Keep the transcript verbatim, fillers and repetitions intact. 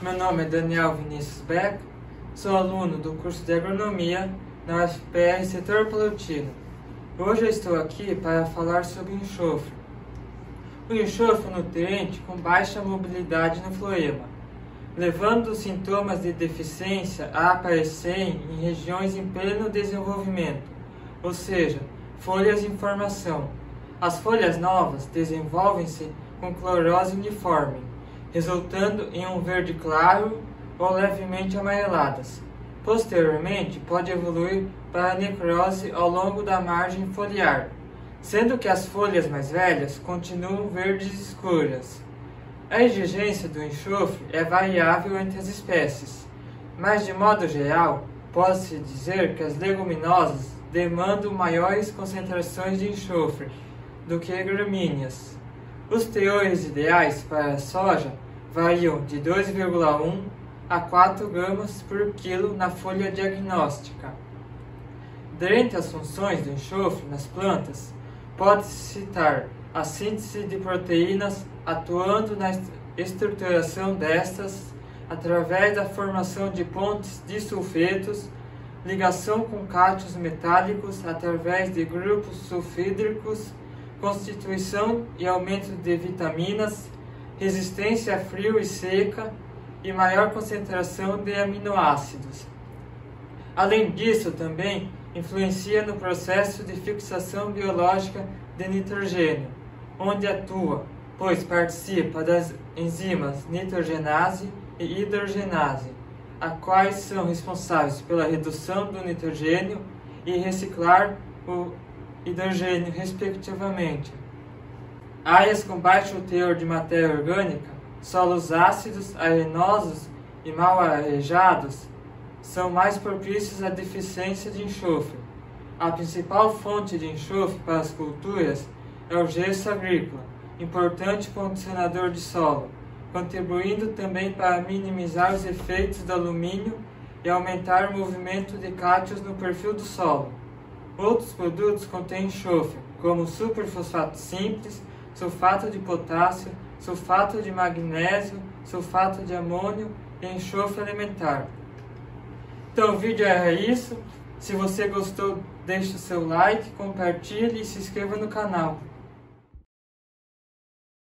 Meu nome é Daniel Vinícius Beck, sou aluno do curso de Agronomia na U F P R Setor Plantino. Hoje eu estou aqui para falar sobre o enxofre. O enxofre é um nutriente com baixa mobilidade no floema, levando os sintomas de deficiência a aparecerem em regiões em pleno desenvolvimento, ou seja, folhas em formação. As folhas novas desenvolvem-se com clorose uniforme, resultando em um verde claro ou levemente amareladas. Posteriormente, pode evoluir para a necrose ao longo da margem foliar, sendo que as folhas mais velhas continuam verdes escuras. A exigência do enxofre é variável entre as espécies, mas de modo geral, pode-se dizer que as leguminosas demandam maiores concentrações de enxofre do que gramíneas. Os teores ideais para a soja variam de dois vírgula um a quatro gramas por quilo na folha diagnóstica. Dentre as funções do enxofre nas plantas, pode-se citar a síntese de proteínas, atuando na estruturação destas através da formação de pontes disulfetos, ligação com cátions metálicos através de grupos sulfídricos, constituição e aumento de vitaminas, resistência a frio e seca e maior concentração de aminoácidos. Além disso, também influencia no processo de fixação biológica de nitrogênio, onde atua, pois participa das enzimas nitrogenase e hidrogenase, as quais são responsáveis pela redução do nitrogênio e reciclar o hidrogênio, respectivamente. Áreas com baixo teor de matéria orgânica, solos ácidos, arenosos e mal arejados são mais propícios à deficiência de enxofre. A principal fonte de enxofre para as culturas é o gesso agrícola, importante condicionador de solo, contribuindo também para minimizar os efeitos do alumínio e aumentar o movimento de cátions no perfil do solo. Outros produtos contêm enxofre, como superfosfato simples, sulfato de potássio, sulfato de magnésio, sulfato de amônio e enxofre alimentar. Então o vídeo era isso. Se você gostou, deixe o seu like, compartilhe e se inscreva no canal.